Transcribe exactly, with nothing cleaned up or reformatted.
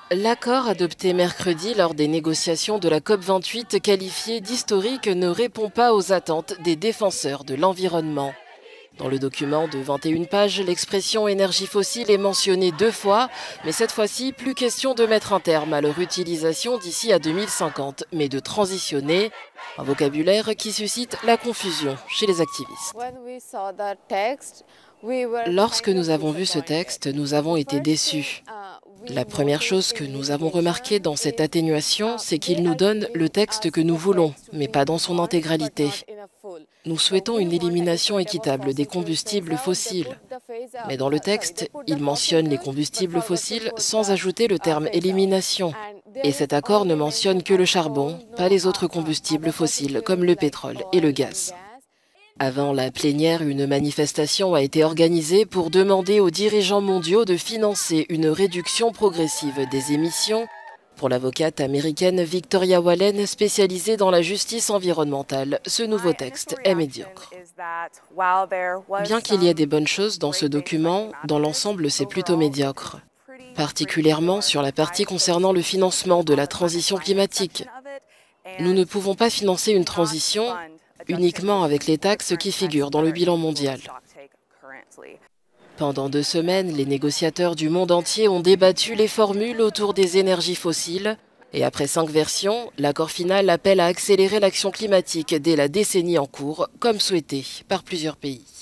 L'accord adopté mercredi lors des négociations de la COP vingt-huit, qualifié d'historique, ne répond pas aux attentes des défenseurs de l'environnement. Dans le document de vingt et une pages, l'expression énergie fossile est mentionnée deux fois, mais cette fois-ci, plus question de mettre un terme à leur utilisation d'ici à deux mille cinquante, mais de transitionner, un vocabulaire qui suscite la confusion chez les activistes. Lorsque nous avons vu ce texte, nous avons été déçus. La première chose que nous avons remarquée dans cette atténuation, c'est qu'il nous donne le texte que nous voulons, mais pas dans son intégralité. Nous souhaitons une élimination équitable des combustibles fossiles. Mais dans le texte, il mentionne les combustibles fossiles sans ajouter le terme élimination. Et cet accord ne mentionne que le charbon, pas les autres combustibles fossiles comme le pétrole et le gaz. Avant la plénière, une manifestation a été organisée pour demander aux dirigeants mondiaux de financer une réduction progressive des émissions. Pour l'avocate américaine Victoria Wallen, spécialisée dans la justice environnementale, ce nouveau texte est médiocre. Bien qu'il y ait des bonnes choses dans ce document, dans l'ensemble c'est plutôt médiocre. Particulièrement sur la partie concernant le financement de la transition climatique. Nous ne pouvons pas financer une transition uniquement avec les taxes qui figurent dans le bilan mondial. Pendant deux semaines, les négociateurs du monde entier ont débattu les formules autour des énergies fossiles. Et après cinq versions, l'accord final appelle à accélérer l'action climatique dès la décennie en cours, comme souhaité par plusieurs pays.